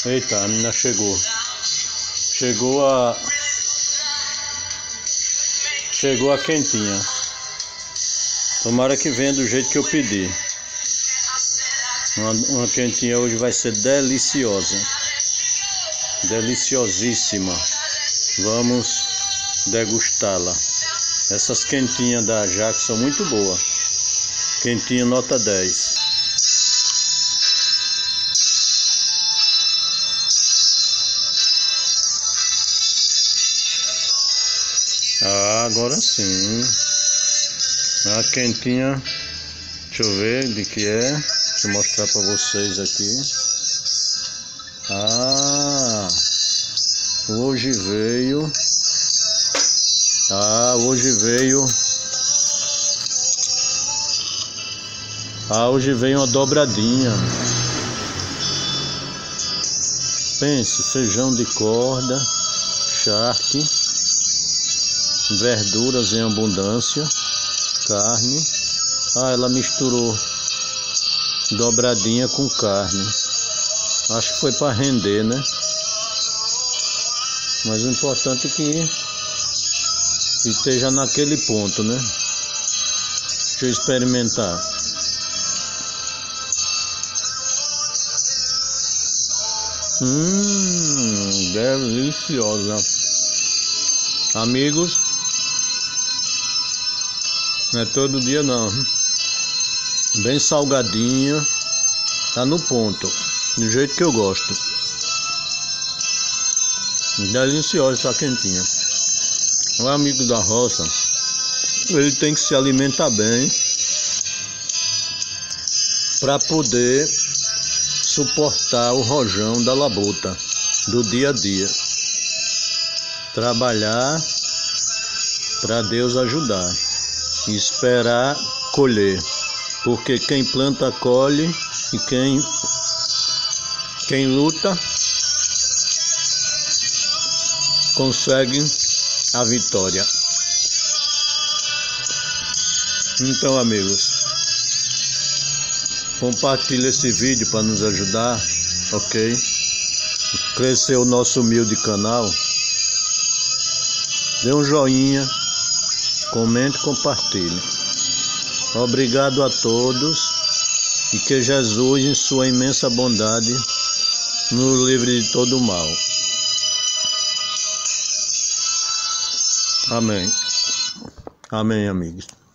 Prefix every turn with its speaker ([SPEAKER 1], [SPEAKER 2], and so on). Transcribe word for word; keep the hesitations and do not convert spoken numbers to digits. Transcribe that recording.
[SPEAKER 1] Eita, a menina chegou. Chegou a. Chegou a quentinha. Tomara que venha do jeito que eu pedi. Uma, uma quentinha hoje vai ser deliciosa. Deliciosíssima. Vamos degustá-la. Essas quentinhas da Jaque são muito boas. Quentinha nota dez. Ah, agora sim. A quentinha. Deixa eu ver de que é. Deixa eu mostrar para vocês aqui. Ah, hoje veio. Ah, hoje veio. Ah, hoje veio uma dobradinha. Pense, feijão de corda, charque, verduras em abundância, carne. Ah, ela misturou dobradinha com carne. Acho que foi para render, né? Mas o importante é que esteja naquele ponto, né? Deixa eu experimentar. Hum, deliciosa. Amigos, não é todo dia não. Bem salgadinha. Tá no ponto. Do jeito que eu gosto. Deliciosa essa quentinha. O amigo da roça, ele tem que se alimentar bem para poder suportar o rojão da labuta do dia a dia. Trabalhar para Deus ajudar e esperar colher, porque quem planta colhe e quem quem luta consegue a vitória. Então, amigos, compartilhe esse vídeo para nos ajudar, ok? Crescer o nosso humilde canal. Dê um joinha, comente e compartilhe. Obrigado a todos e que Jesus, em sua imensa bondade, nos livre de todo o mal. Amém. Amém, amigos.